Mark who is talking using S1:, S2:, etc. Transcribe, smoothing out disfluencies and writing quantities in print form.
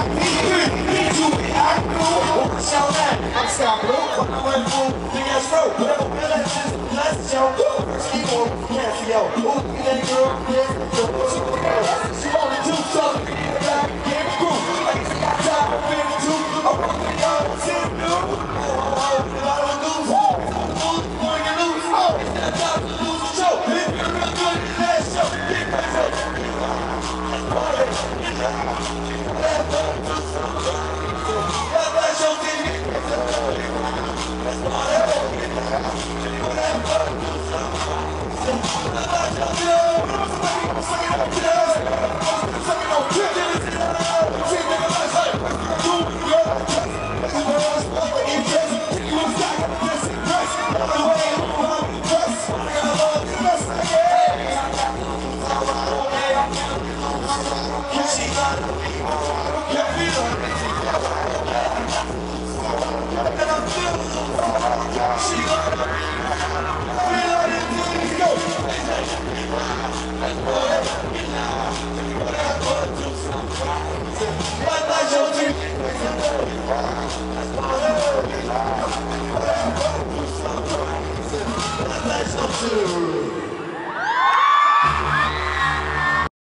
S1: I'm Scott Blue, I'm wearing full big ass rope. Whatever, let's show. Keep on, Casio. Ooh, that girl, yeah, the pussy girl. She only do something, get through. Like I got time, 52. I'm working on shit, dude. If I don't lose, boy, you lose. Oh, it's that time to lose the show. If you're real good, last show. Big She